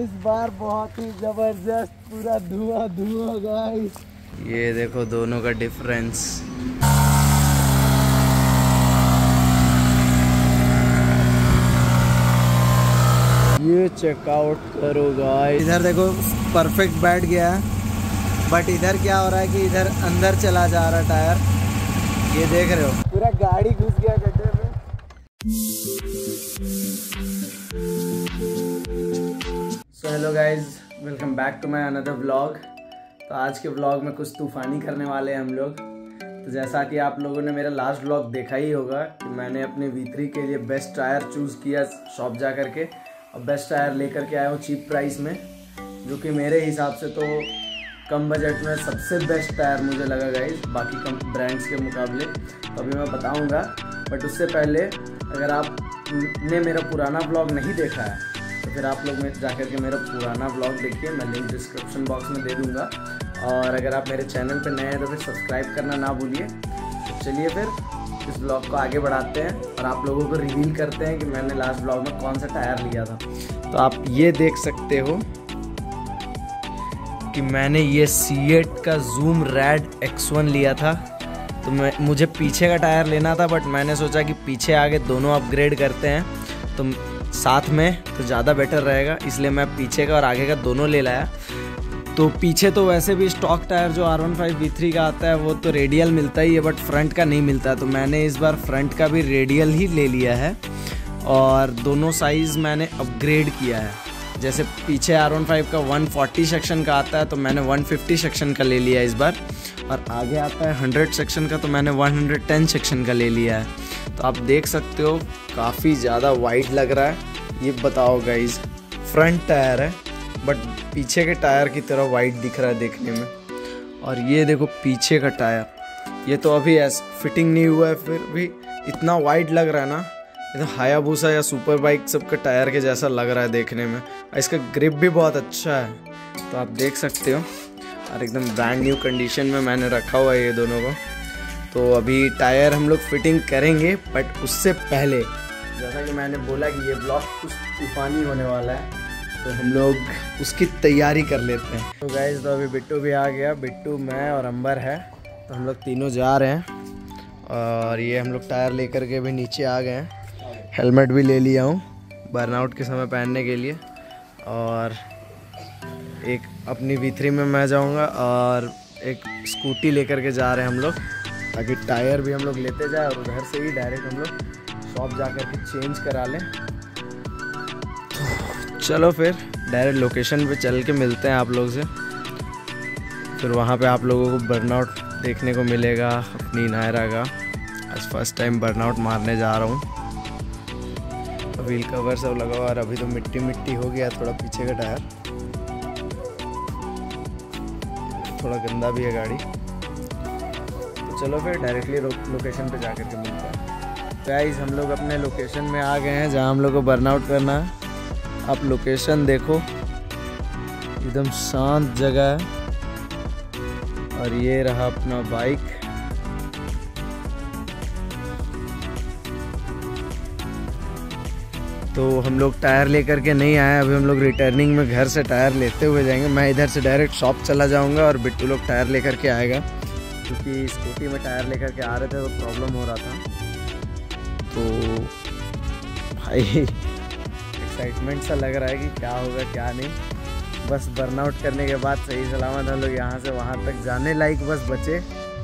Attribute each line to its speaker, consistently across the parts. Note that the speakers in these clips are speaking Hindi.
Speaker 1: इस बार बहुत ही जबरदस्त पूरा धुआं धुआं गाइस। ये देखो दोनों का डिफरेंस। ये चेकआउट करो गाइस। इधर देखो परफेक्ट बैठ गया है, बट इधर क्या हो रहा है कि इधर अंदर चला जा रहा टायर। ये देख रहे हो पूरा गाड़ी घुस गया गड्ढे में। So hello guys, welcome back to my another vlog. तो आज के व्लॉग में कुछ तूफानी करने वाले हैं हम लोग। तो जैसा कि आप लोगों ने मेरा लास्ट व्लॉग देखा ही होगा कि मैंने अपने V3 के लिए बेस्ट टायर चूज़ किया शॉप जा करके, और बेस्ट टायर लेकर के आया हूँ चीप प्राइस में, जो कि मेरे हिसाब से तो कम बजट में सबसे बेस्ट टायर मुझे लगा गाइस, बाकी कम ब्रांड्स के मुकाबले। तो अभी मैं बताऊंगा, बट उससे पहले अगर आपने मेरा पुराना ब्लॉग नहीं देखा है तो फिर आप लोग जा कर के मेरा पुराना ब्लॉग देखिए, मैं लिंक डिस्क्रिप्शन बॉक्स में दे दूँगा। और अगर आप मेरे चैनल पर नए हैं तो फिर सब्सक्राइब करना ना भूलिए। तो चलिए फिर इस ब्लॉग को आगे बढ़ाते हैं और आप लोगों को रिवील करते हैं कि मैंने लास्ट ब्लॉग में कौन सा टायर लिया था। तो आप ये देख सकते हो कि मैंने ये C8 का Zoom Rad X1 लिया था। तो मुझे पीछे का टायर लेना था, बट मैंने सोचा कि पीछे आगे दोनों अपग्रेड करते हैं तो साथ में तो ज़्यादा बेटर रहेगा, इसलिए मैं पीछे का और आगे का दोनों ले लाया। तो पीछे तो वैसे भी स्टॉक टायर जो R15 V3 का आता है वो तो रेडियल मिलता ही है, बट फ्रंट का नहीं मिलता। तो मैंने इस बार फ्रंट का भी रेडियल ही ले लिया है, और दोनों साइज़ मैंने अपग्रेड किया है। जैसे पीछे R15 का 140 सेक्शन का आता है तो मैंने 150 सेक्शन का ले लिया इस बार, और आगे आता है 100 सेक्शन का तो मैंने 110 सेक्शन का ले लिया है। तो आप देख सकते हो काफ़ी ज़्यादा वाइड लग रहा है। ये बताओ गाइज, फ्रंट टायर है बट पीछे के टायर की तरह वाइड दिख रहा है देखने में। और ये देखो पीछे का टायर, ये तो अभी फिटिंग नहीं हुआ है, फिर भी इतना वाइड लग रहा है ना, ये तो हायाबुसा या सुपर बाइक सब का टायर के जैसा लग रहा है देखने में। इसका ग्रिप भी बहुत अच्छा है, तो आप देख सकते हो। और एकदम ब्रांड न्यू कंडीशन में मैंने रखा हुआ है ये दोनों को। तो अभी टायर हम लोग फिटिंग करेंगे, बट उससे पहले जैसा कि मैंने बोला कि ये ब्लॉग कुछ तूफानी होने वाला है, तो हम लोग उसकी तैयारी कर लेते हैं। तो गाइस, तो अभी बिट्टू भी आ गया। बिट्टू, मैं और अंबर है, तो हम लोग तीनों जा रहे हैं। और ये हम लोग टायर लेकर के भी नीचे आ गए हैं। हेलमेट भी ले लिया हूँ बर्नआउट के समय पहनने के लिए। और एक अपनी V3 में मैं जाऊँगा, और एक स्कूटी लेकर के जा रहे हैं हम लोग, ताकि टायर भी हम लोग लेते जाए और उधर से ही डायरेक्ट हम लोग शॉप जा कर के चेंज करा लें। चलो फिर डायरेक्ट लोकेशन पे चल के मिलते हैं आप लोग से। फिर वहाँ पे आप लोगों को बर्नआउट देखने को मिलेगा अपनी नायरा का। आज फर्स्ट टाइम बर्नआउट मारने जा रहा हूँ। व्हील कवर सब लगा हुआ, और अभी तो मिट्टी मिट्टी हो गया थोड़ा पीछे का टायर, थोड़ा गंदा भी है गाड़ी। तो चलो फिर डायरेक्टली लोकेशन पे जा कर के मिलते हैं। गाइस, हम लोग अपने लोकेशन में आ गए हैं जहाँ हम लोग को बर्नआउट करना है। आप लोकेशन देखो, एकदम शांत जगह है। और ये रहा अपना बाइक। तो हम लोग टायर लेकर के नहीं आए, अभी हम लोग रिटर्निंग में घर से टायर लेते हुए जाएंगे। मैं इधर से डायरेक्ट शॉप चला जाऊंगा और बिट्टू लोग टायर लेकर के आएगा, क्योंकि स्कूटी में टायर लेकर के आ रहे थे तो प्रॉब्लम हो रहा था। तो भाई एक्साइटमेंट सा लग रहा है कि क्या होगा क्या नहीं। बस बर्नआउट करने के बाद सही सलामत हम लोग यहाँ से वहाँ तक जाने लायक बस बचे,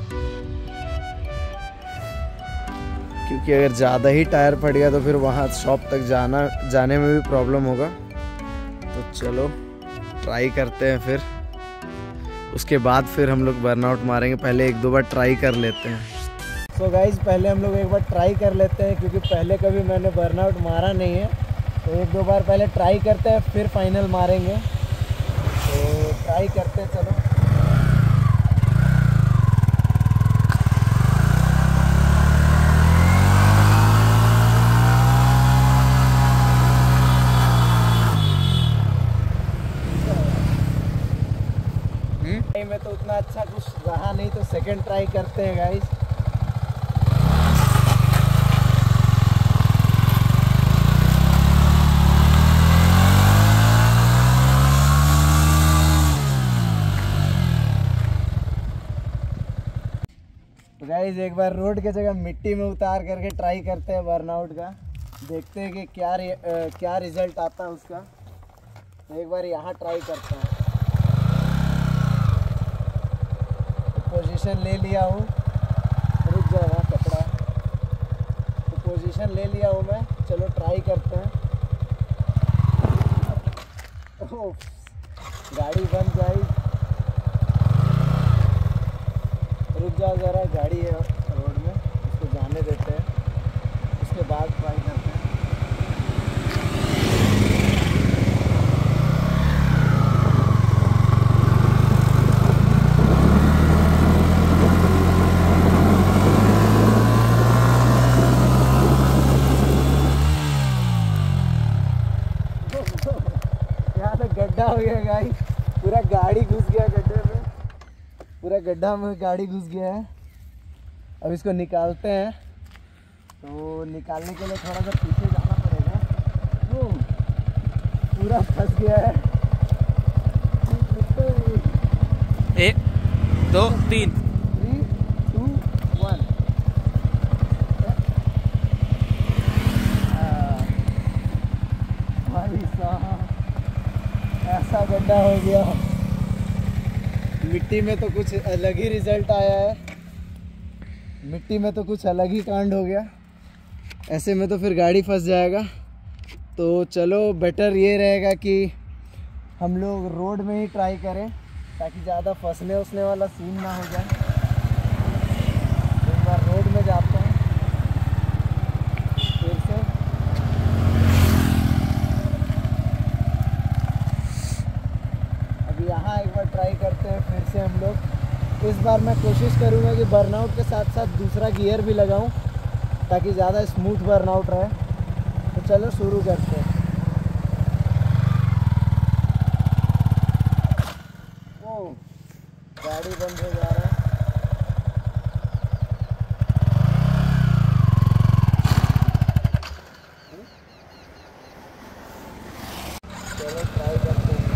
Speaker 1: क्योंकि अगर ज़्यादा ही टायर फट गया तो फिर वहाँ शॉप तक जाने में भी प्रॉब्लम होगा। तो चलो ट्राई करते हैं, फिर उसके बाद फिर हम लोग बर्नआउट मारेंगे। पहले एक दो बार ट्राई कर लेते हैं। तो गाइज, पहले हम लोग एक बार ट्राई कर लेते हैं, क्योंकि पहले कभी मैंने बर्नआउट मारा नहीं है। तो एक दो बार पहले ट्राई करते हैं, फिर फाइनल मारेंगे। तो ट्राई करते हैं, चलो। में तो उतना अच्छा कुछ रहा नहीं, तो सेकंड ट्राई करते हैं गाइस। गाइस एक बार रोड के जगह मिट्टी में उतार करके ट्राई करते हैं बर्नआउट का, देखते हैं कि क्या रिजल्ट आता है उसका। तो एक बार यहाँ ट्राई करते हैं। तो पोजीशन ले लिया हूँ, रुक जाएगा कपड़ा। तो पोजीशन ले लिया हूँ मैं, चलो ट्राई करते हैं। गाड़ी बंद जाए, रुक जाओ ज़रा, गाड़ी है रोड में, उसको जाने देते हैं, उसके बाद ट्राई करते हैं। यहाँ तो गड्ढा हो गया गाइस, पूरा गाड़ी घुस गया गड्ढे में, पूरा गड्ढा में गाड़ी घुस गया है। अब इसको निकालते हैं। तो निकालने के लिए थोड़ा सा पीछे जाना पड़ेगा। पूरा फंस गया है।
Speaker 2: 1 2 3
Speaker 1: 3 2 1। भाई साहब ऐसा गड्ढा हो गया। मिट्टी में तो कुछ अलग ही रिजल्ट आया है, मिट्टी में तो कुछ अलग ही कांड हो गया। ऐसे में तो फिर गाड़ी फंस जाएगा। तो चलो बेटर ये रहेगा कि हम लोग रोड में ही ट्राई करें, ताकि ज़्यादा फंसने उसने वाला सीन ना हो जाए। एक बार रोड में जाते हैं फिर से। अभी यहाँ एक बार ट्राई करते हैं फिर से हम लोग। इस बार मैं कोशिश करूँगा कि बर्नआउट के साथ साथ दूसरा गियर भी लगाऊं, ताकि ज़्यादा स्मूथ बर्नआउट रहे। तो चलो शुरू करते हैं। ओ गाड़ी बंद हो जा रहा है। चलो ट्राई करते हैं।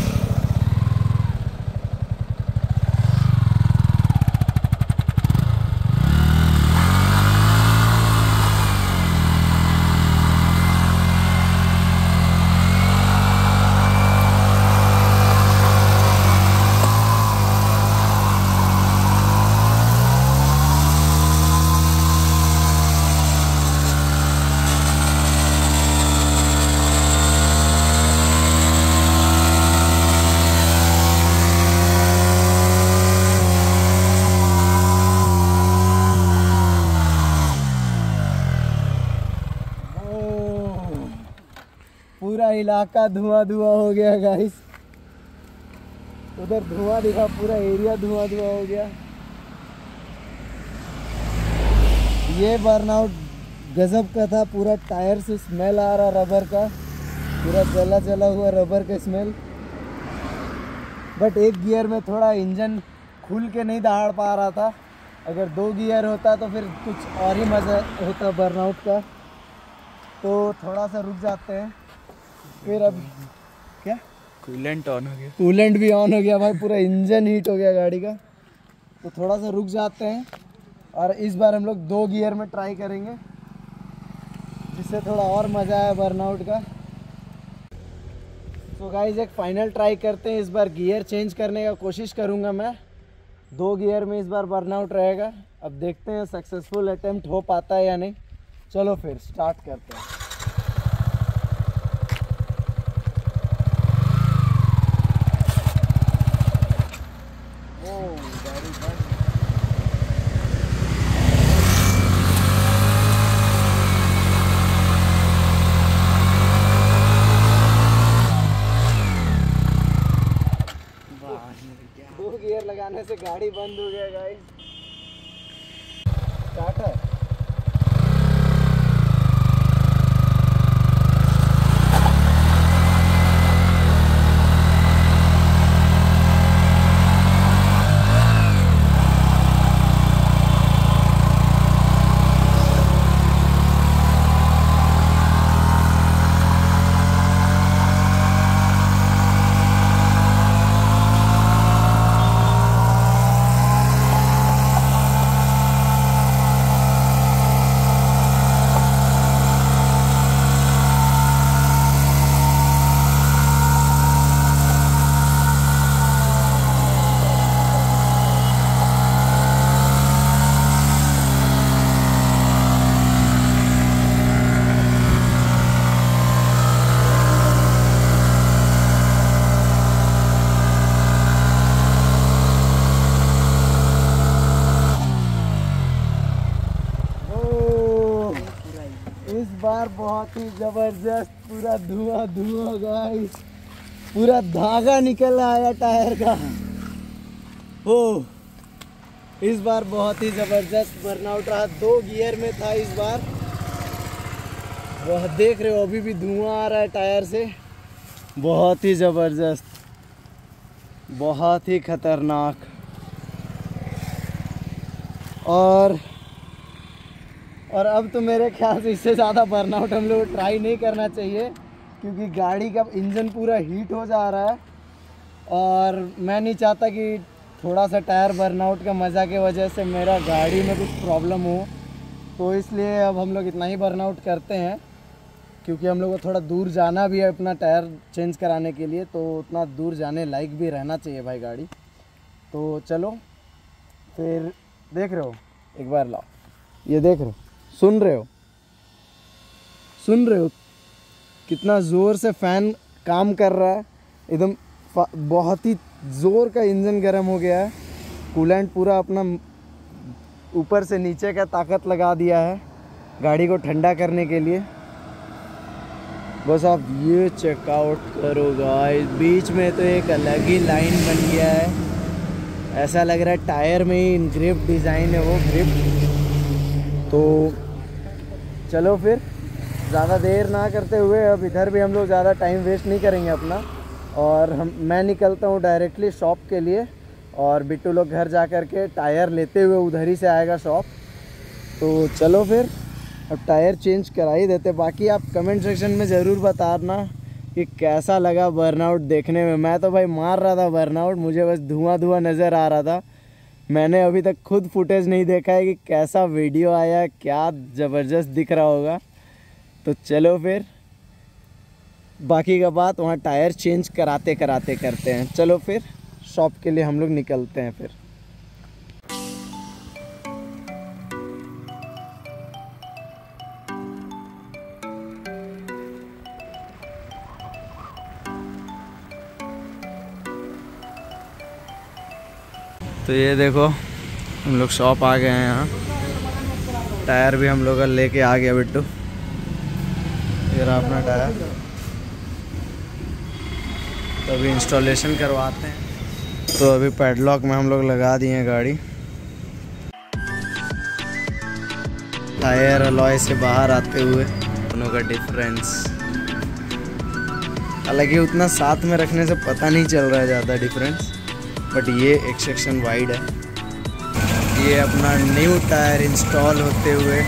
Speaker 1: पूरा इलाका धुआं धुआं हो गया गाइस, उधर धुआं दिखा, पूरा एरिया धुआं धुआं हो गया। ये बर्नआउट गजब का था, पूरा टायर से स्मेल आ रहा रबर का, पूरा जला जला हुआ रबर का स्मेल। बट एक गियर में थोड़ा इंजन खुल के नहीं दहाड़ पा रहा था। अगर 2 गियर होता तो फिर कुछ और ही मज़ा होता बर्नआउट का। तो थोड़ा सा रुक जाते हैं फिर। अब क्या
Speaker 2: कूलेंट ऑन हो गया,
Speaker 1: कूलेंट भी ऑन हो गया भाई, पूरा इंजन हीट हो गया गाड़ी का। तो थोड़ा सा रुक जाते हैं और इस बार हम लोग 2 गियर में ट्राई करेंगे, जिससे थोड़ा और मज़ा आया बर्नआउट का। तो गाइस एक फाइनल ट्राई करते हैं। इस बार गियर चेंज करने का कोशिश करूँगा मैं। 2 गियर में इस बार बर्नआउट रहेगा। अब देखते हैं सक्सेसफुल अटेम्प्ट हो पाता है या नहीं। चलो फिर स्टार्ट करते हैं। दो गियर लगाने से गाड़ी बंद हो गया गाइस। स्टार्ट है। बहुत ही जबरदस्त, पूरा धुआं धुआं गाइस, पूरा धागा निकल आया टायर का। ओ इस बार बहुत ही जबरदस्त बर्नआउट रहा, 2 गियर में था इस बार। वह देख रहे हो अभी भी धुआं आ रहा है टायर से, बहुत ही जबरदस्त, बहुत ही खतरनाक। और अब तो मेरे ख्याल से इससे ज़्यादा बर्नआउट हम लोग ट्राई नहीं करना चाहिए, क्योंकि गाड़ी का इंजन पूरा हीट हो जा रहा है और मैं नहीं चाहता कि थोड़ा सा टायर बर्नआउट का मज़ा की वजह से मेरा गाड़ी में कुछ प्रॉब्लम हो। तो इसलिए अब हम लोग इतना ही बर्नआउट करते हैं, क्योंकि हम लोग को थोड़ा दूर जाना भी है अपना टायर चेंज कराने के लिए, तो उतना दूर जाने लायक भी रहना चाहिए भाई गाड़ी। तो चलो फिर, देख रहे हो, एक बार लाओ, ये देख रहे हो, सुन रहे हो कितना ज़ोर से फ़ैन काम कर रहा है, एकदम बहुत ही ज़ोर का इंजन गर्म हो गया है। कूलेंट पूरा अपना ऊपर से नीचे का ताकत लगा दिया है गाड़ी को ठंडा करने के लिए। बस आप ये चेकआउट करो गाइस, बीच में तो एक अलग ही लाइन बन गया है, ऐसा लग रहा है टायर में ही ग्रिप डिज़ाइन है वो ग्रिप। तो चलो फिर ज़्यादा देर ना करते हुए अब इधर भी हम लोग ज़्यादा टाइम वेस्ट नहीं करेंगे अपना, और मैं निकलता हूँ डायरेक्टली शॉप के लिए, और बिट्टू लोग घर जा कर के टायर लेते हुए उधर ही से आएगा शॉप। तो चलो फिर अब टायर चेंज करा ही देते। बाकी आप कमेंट सेक्शन में ज़रूर बताना कि कैसा लगा बर्नआउट देखने में। मैं तो भाई मार रहा था बर्नआउट, मुझे बस धुआं धुआं नज़र आ रहा था। मैंने अभी तक खुद फुटेज नहीं देखा है कि कैसा वीडियो आया, क्या ज़बरदस्त दिख रहा होगा। तो चलो फिर बाकी का बात वहाँ टायर चेंज कराते कराते करते हैं। चलो फिर शॉप के लिए हम लोग निकलते हैं फिर। तो ये देखो हम लोग शॉप आ गए हैं यहाँ, टायर भी हम लोग का लेके आ गया बिट्टू, ये रहा अपना टायर। तो अभी इंस्टॉलेशन करवाते हैं। तो अभी पैडलॉक में हम लोग लगा दिए हैं गाड़ी, टायर अलॉय से बाहर आते हुए दोनों का डिफरेंस। हालांकि उतना साथ में रखने से पता नहीं चल रहा है ज़्यादा डिफरेंस, बट ये एक सेक्शन वाइड है। ये अपना न्यू टायर इंस्टॉल होते हुए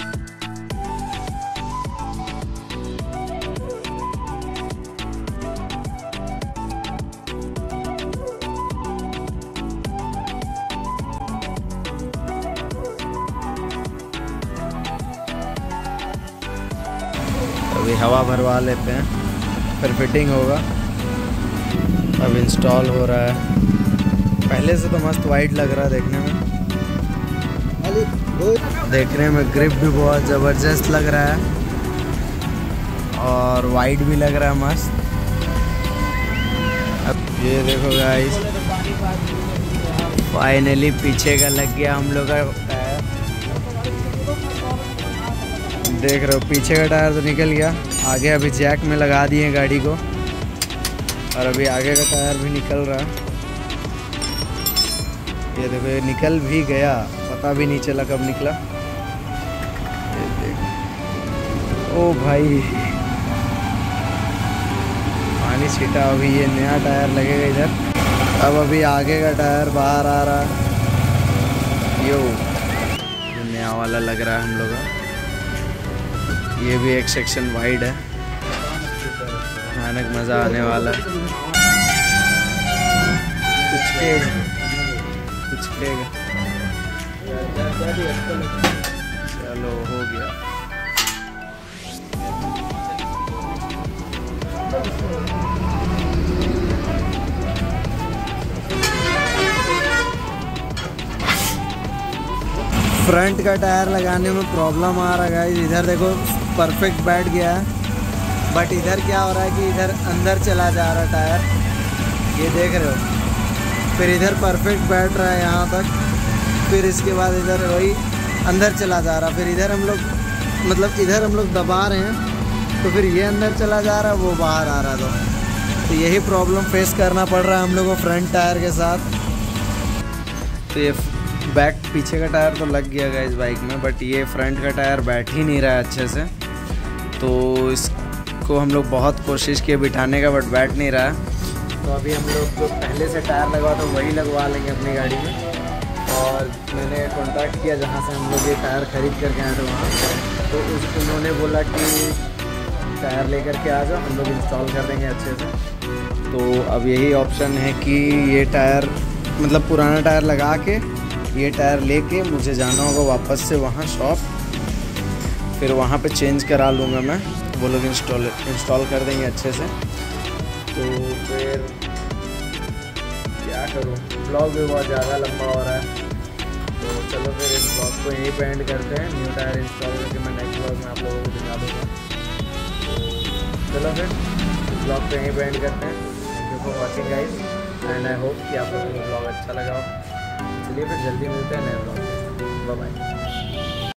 Speaker 1: अभी हवा भरवा लेते हैं, फिर फिटिंग होगा। अब इंस्टॉल हो रहा है। पहले से तो मस्त वाइड लग रहा है देखने में, ग्रिप भी बहुत ज़बरदस्त लग रहा है और वाइड भी लग रहा है मस्त। अब ये देखो गाइस, फाइनली पीछे का लग गया हम लोग का टायर। देख रहे हो पीछे का टायर तो निकल गया, आगे अभी जैक में लगा दिए गाड़ी को, और अभी आगे का टायर भी निकल रहा है। ये देखो ये निकल भी गया, पता भी नहीं चला कब निकला। ये देखो, ओ भाई पानी छीटा। अभी ये नया टायर लगेगा इधर। अब अभी आगे का टायर बाहर आ रहा है, यो ये नया वाला लग रहा है हम लोग का। ये भी एक सेक्शन वाइड है, भयानक मज़ा आने वाला है। कुछ चलो हो गया। फ्रंट का टायर लगाने में प्रॉब्लम आ रहा है। इधर देखो परफेक्ट बैठ गया है, बट इधर क्या हो रहा है कि इधर अंदर चला जा रहा है टायर, ये देख रहे हो। फिर इधर परफेक्ट बैठ रहा है यहाँ तक, फिर इसके बाद इधर वही अंदर चला जा रहा। फिर इधर हम लोग इधर हम लोग दबा रहे हैं तो फिर ये अंदर चला जा रहा, वो बाहर आ रहा था। तो यही प्रॉब्लम फेस करना पड़ रहा है हम लोगों को फ्रंट टायर के साथ। तो ये बैक पीछे का टायर तो लग गया गाइस बाइक में, बट ये फ्रंट का टायर बैठ ही नहीं रहा है अच्छे से। तो इसको हम लोग बहुत कोशिश किए बिठाने का, बट बैठ नहीं रहा है। तो अभी हम लोग जो पहले से टायर लगवा था वही लगवा लेंगे अपनी गाड़ी में। और मैंने कॉन्टैक्ट किया जहाँ से हम लोग ये टायर ख़रीद करके आए थे वहाँ, तो उन्होंने बोला कि टायर लेकर के आ जाओ, हम लोग इंस्टॉल कर देंगे अच्छे से। तो अब यही ऑप्शन है कि ये टायर मतलब पुराना टायर लगा के ये टायर लेके मुझे जाना होगा वापस से वहाँ शॉप, फिर वहाँ पे चेंज करा लूँगा मैं, वो लोग इंस्टॉल कर देंगे अच्छे से। तो फिर क्या करूँ, ब्लॉग भी बहुत ज़्यादा लंबा हो रहा है। तो चलो फिर इस ब्लॉग को यहीं पे एंड करते हैं। न्यू टायर इंस्टॉल करके मैं नेक्स्ट ब्लॉग में आप लोगों को दिखा दूँगा। तो चलो फिर इस ब्लॉग को यहीं पे एंड करते हैं। Thank you for watching guys, and I hope कि आप लोगों को ब्लॉग अच्छा लगा हो। चलिए फिर जल्दी मिलते हैं नए ब्लॉग में। Bye bye.